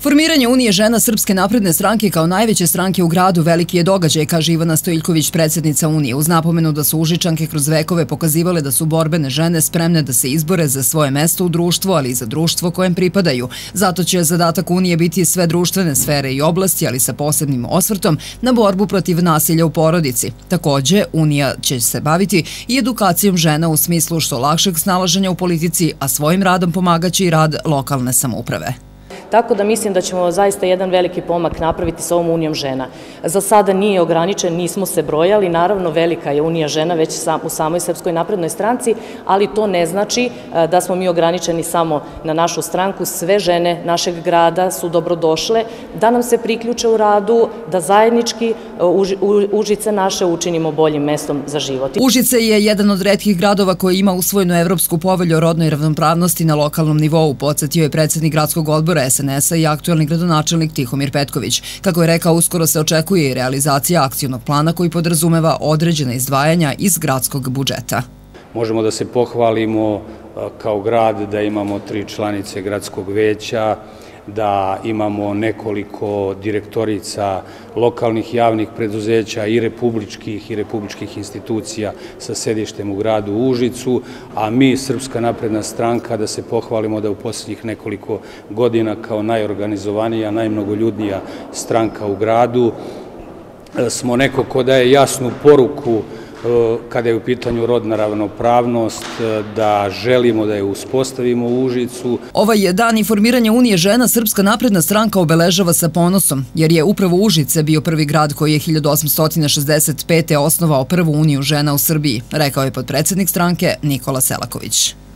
Formiranje Unije žena Srpske napredne stranke kao najveće stranke u gradu veliki je događaj, kaže Ivana Stojiljković, predsjednica Unije, uz napomenu da su Užičanke kroz vekove pokazivale da su borbene žene spremne da se izbore za svoje mesto u društvu, ali i za društvo kojem pripadaju. Zato će zadatak Unije biti sve društvene sfere i oblasti, ali sa posebnim osvrtom na borbu protiv nasilja u porodici. Također, Unija će se baviti i edukacijom žena u smislu što lakšeg snalaženja u politici, a svojim radom pomagaće i rad lokalne samouprave. Tako da mislim da ćemo zaista jedan veliki pomak napraviti sa ovom Unijom žena. Za sada nije ograničen, nismo se brojali, naravno velika je Unija žena već u samoj Srpskoj naprednoj stranci, ali to ne znači da smo mi ograničeni samo na našu stranku. Sve žene našeg grada su dobrodošle da nam se priključe u radu, da zajednički Užice naše učinimo boljim mestom za život. Užice je jedan od retkih gradova koji ima usvojenu Evropsku povelju o rodnoj ravnopravnosti na lokalnom nivou, podsjetio je predsjednik gradskog odbora SNS-a i aktuelni gradonačelnik Tihomir Petković. Kako je rekao, uskoro se očekuje i realizacija akcionog plana koji podrazumeva određena izdvajanja iz gradskog budžeta. Možemo da se pohvalimo kao grad da imamo 3 članice gradskog veća, da imamo nekoliko direktorica lokalnih javnih preduzeća i republičkih institucija sa sedištem u gradu Užicu, a mi, Srpska napredna stranka, da se pohvalimo da u posljednjih nekoliko godina kao najorganizovanija, najmnogoljudnija stranka u gradu smo neko ko daje jasnu poruku kada je u pitanju rodna ravnopravnost, da želimo da je uspostavimo u Užicu. Ovaj dan i formiranje Unije žena Srpska napredna stranka obeležava sa ponosom, jer je upravo Užice bio prvi grad koji je 1865. osnovao prvu Uniju žena u Srbiji, rekao je potpredsjednik stranke Nikola Selaković.